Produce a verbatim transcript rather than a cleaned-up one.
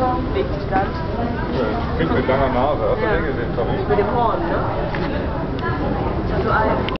Bewegt sich gar nicht. Ja, Kind mit langer Nase, hast du Ja. den gesehen, Tommy? Mit dem Horn, ne? Also ein.